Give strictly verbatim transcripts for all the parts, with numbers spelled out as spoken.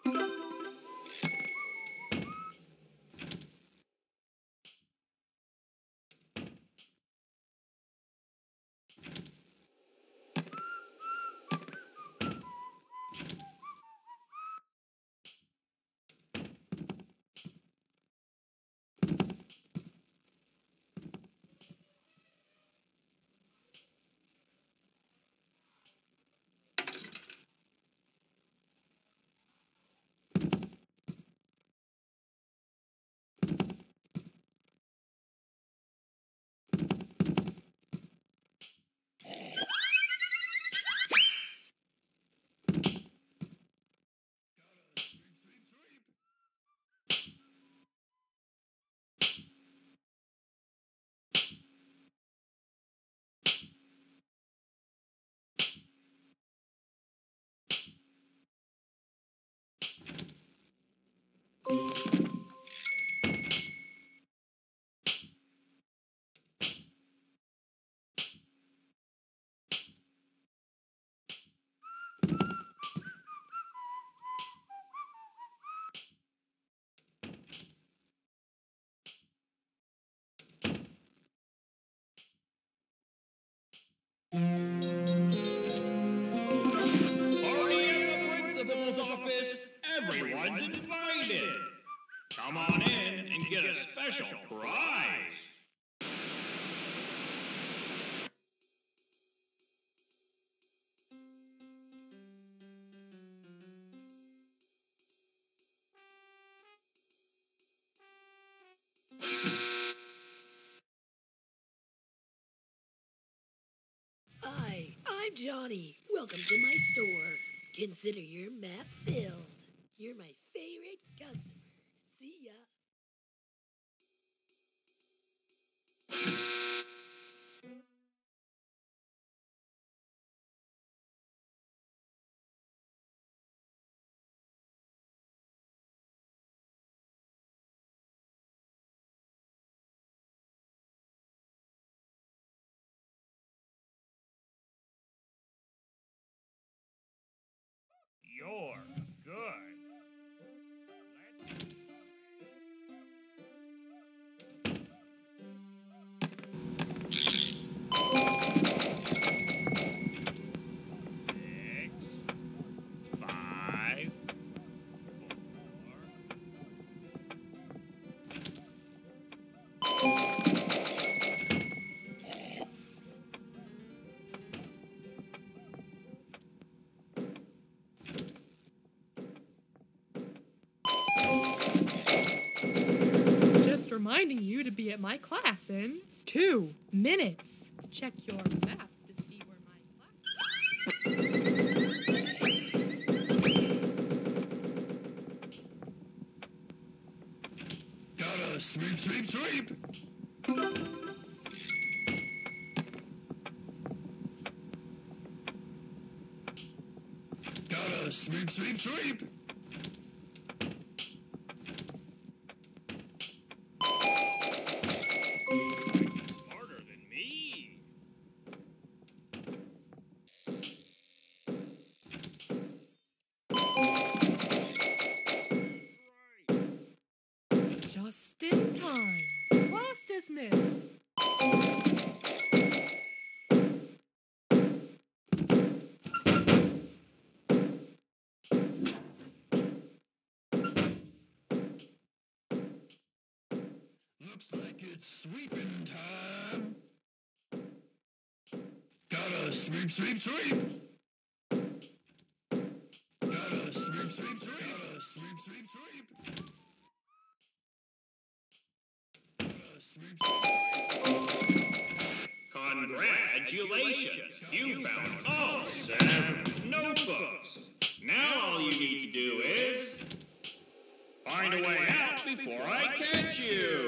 Party at the principal's office. Everyone's invited. Come on in and get a special prize. Hi, I'm Johnny. Welcome to my store. Consider your map filled. You're my favorite customer. See ya. You're good. Let's... Six, five, Just reminding you to be at my class in two minutes. Check your map to see where my class. Gotta sweep, sweep, sweep. Gotta sweep, sweep, sweep. Smarter than me. Just in time. Class dismissed. Looks like it's sweeping time. Gotta sweep, sweep, sweep. Gotta sweep, sweep, sweep. Gotta sweep, sweep, sweep. Gotta sweep, sweep, sweep. Congratulations! You found all seven notebooks. Now all you need to do is find a way out before I catch you.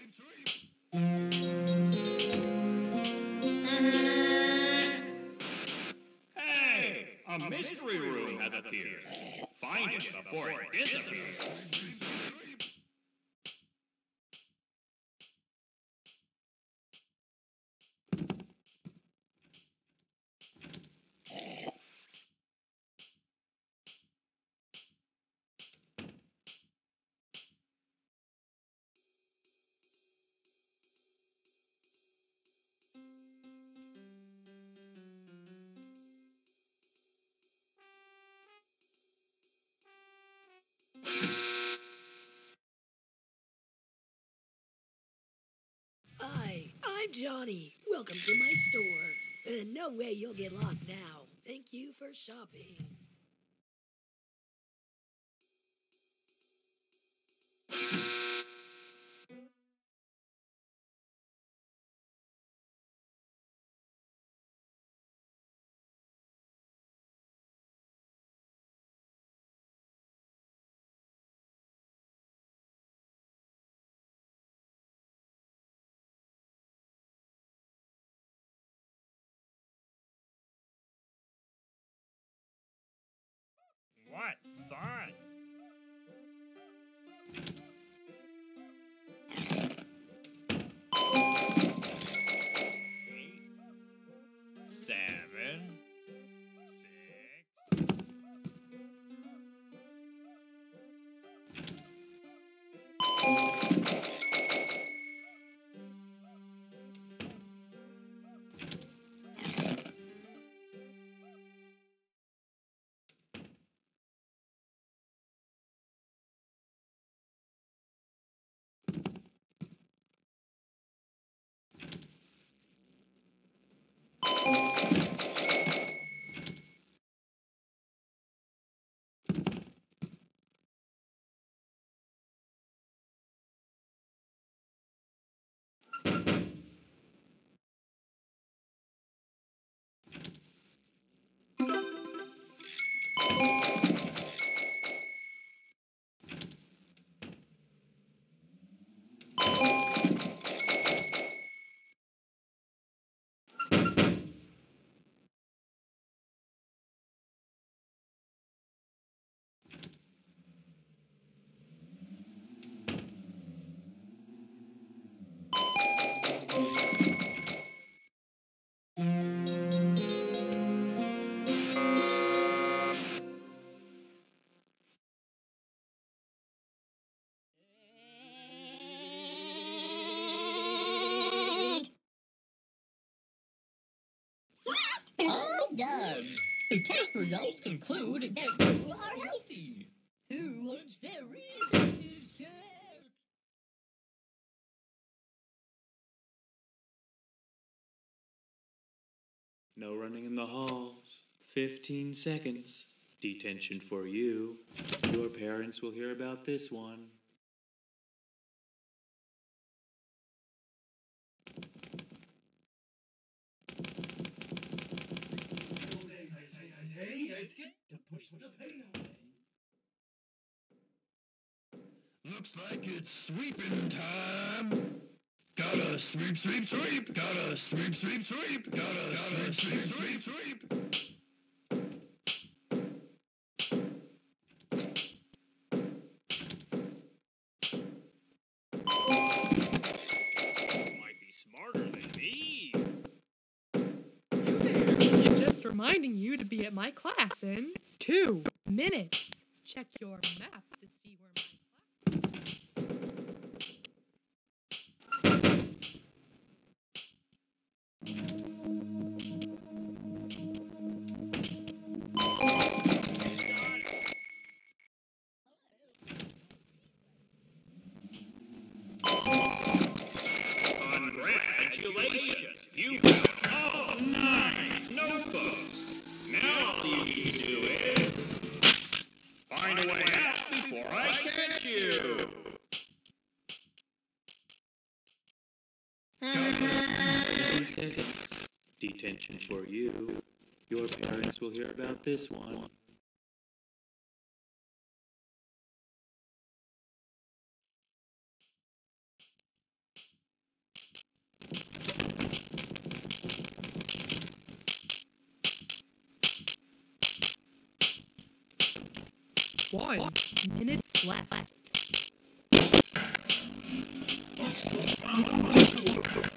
Hey, a mystery room has appeared. Find it before it disappears. I'm Johnny. Welcome to my store. Uh, no way you'll get lost now. Thank you for shopping. What fun! Eight, seven, six. All done. The test results conclude that you are healthy. Who wants their reasons to check? No running in the halls. Fifteen seconds. Detention for you. Your parents will hear about this one. Looks like it's sweeping time. Gotta sweep, sweep, sweep. Gotta sweep, sweep, sweep. Gotta sweep, sweep, sweep, sweep. Might be smarter than me. You there? Just reminding you to be at my class in two minutes. Check your map to see where my class. Congratulations! You got all nine notebooks. Now all you need to do is find a way out before I catch you. Fifteen seconds. Detention for you. Your parents will hear about this one. One minutes left.